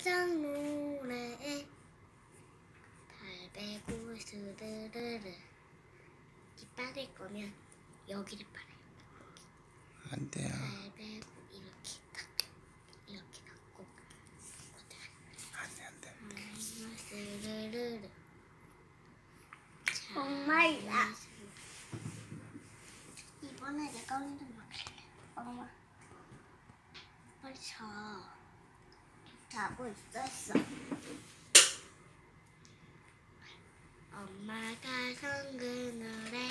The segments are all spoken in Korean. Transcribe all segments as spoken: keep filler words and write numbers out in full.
가상 노래에 발베고 스르르르. 이 빠질 거면 여기를 빨아요. 안 돼요. 발베고 이렇게 딱 이렇게 닫고 안 돼, 안 돼. 스르르르. 엄마야. 이번에 내가 운동 막할래. 엄마. 빨리 자. 자고 있었어. 엄마가 성그늘에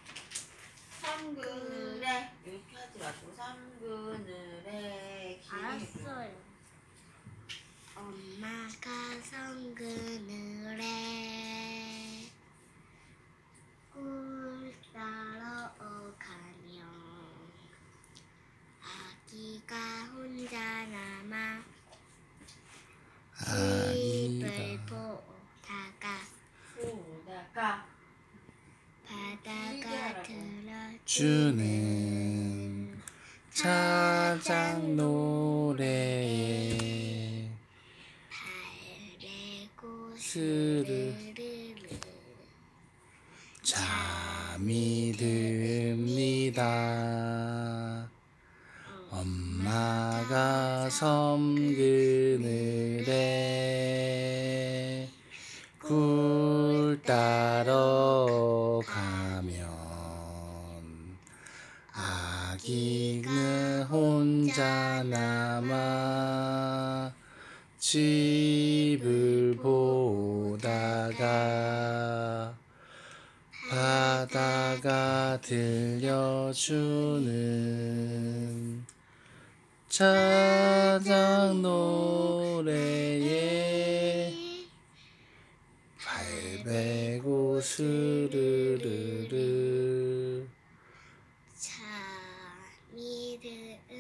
성그늘에 이렇게 하지 말고 성그늘에 알았어요. 엄마가 성그늘에 꿀 따러 가면 아기가 혼자 남아 집을 아기가 보다가 보다가 바다가 들어주는 주는 차장 노래에 발베고 스르 스르르르 잠이 듭니다. 엄마가 섬그늘에 꿀 따러 가면 아기는 혼자 남아 집을 보다가 바다가 들려주는 차장 노래에 발베고 스르르르 잠이 들